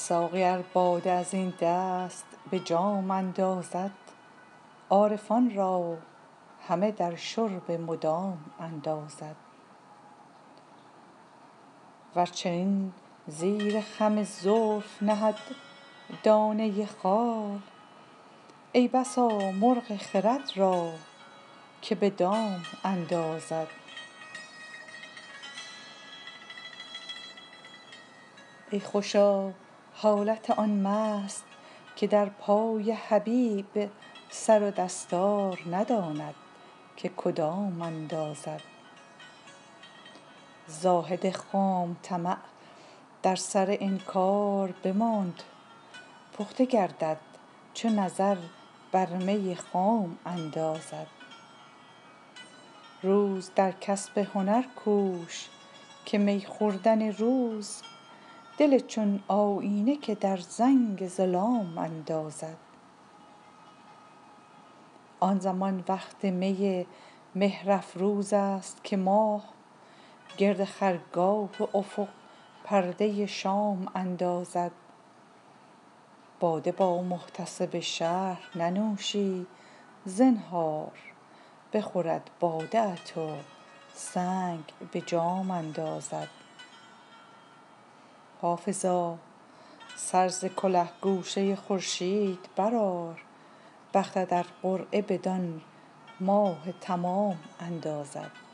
ساقی ار باده از این دست به جام اندازد، عارفان را همه در شرب مدام اندازد. ور چنین زیر خم زلف نهد دانه خال، ای بسا مرغ خرد را که به دام اندازد. ای خوشا حالت آن مست که در پای حبیب سر و دستار نداند که کدام اندازد. زاهد خام طمع در سر انکار بماند، پخته گردد چو نظر بر می خام اندازد. روز در کسب هنر کوش که می خوردن روز، دل چون آیینه که در زنگ ظلام اندازد. آن زمان وقت می مهر افروز است که ماه گرد خرگاه افق پرده شام اندازد. باده با محتسب شهر ننوشی زنهار، بخورد باده ات و سنگ به جام اندازد. حافظا سر ز کله گوشه خورشید برآر، بختت ار قرعه بدان ماه تمام اندازد.